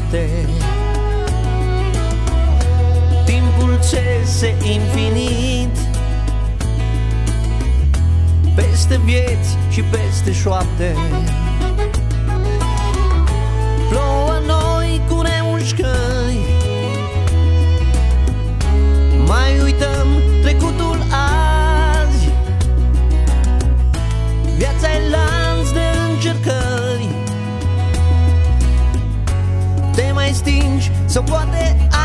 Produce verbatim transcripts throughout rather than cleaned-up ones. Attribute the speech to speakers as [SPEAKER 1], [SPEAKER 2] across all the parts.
[SPEAKER 1] noapte. Timpul țese infinit peste vieți și peste șoapte. Plouă noi cu remușcări, mai uităm trecutul azi. Viața-i lanț de încercări, te mai stingi sau poate azi.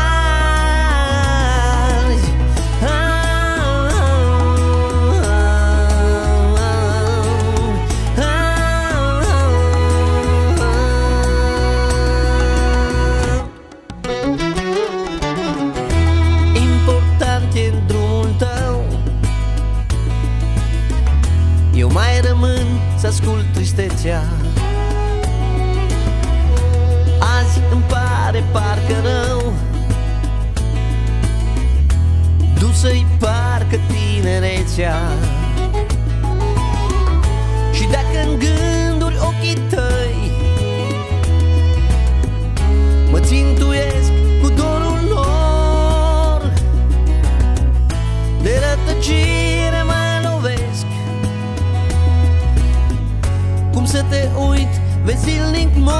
[SPEAKER 1] Important e drumul tău, eu mai rămân să ascult tristețea. Azi îmi pare parcă rău, dusă-i parcă tinerețea. Și dacă în gânduri ochii tăi mă țintuiesc cu dorul lor, de rătăcire mă lovesc, cum să te uit, vezi zilnic mor.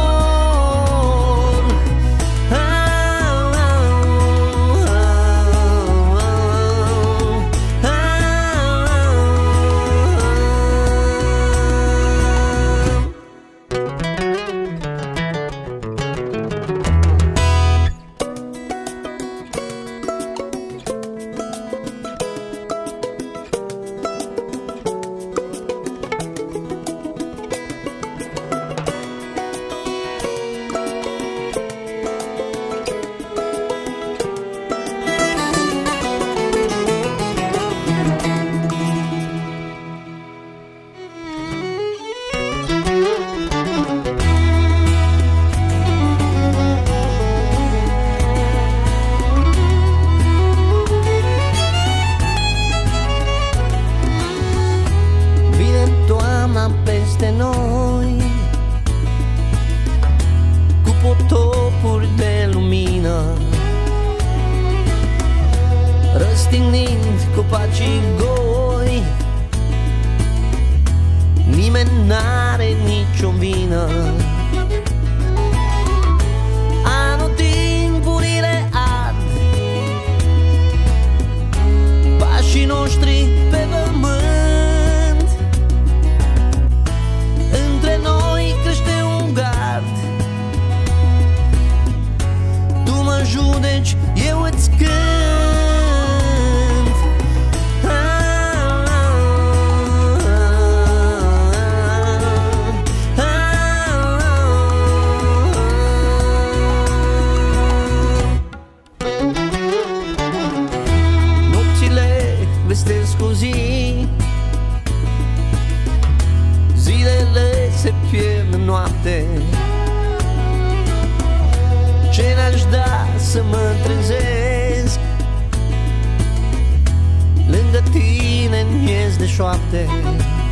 [SPEAKER 1] Peste noi, cu potopuri de lumină, răstignind copacii goi, nimeni n-are nicio vină. Anotimpurile ard, pașii noștri pe pământ. Între noi crește un gard, tu mă judeci, eu îți cânt. Nopțile vestesc o zi, zilele se pierd în noapte. Ce n-aș da să mă trezesc lângă tine în miez de șoapte.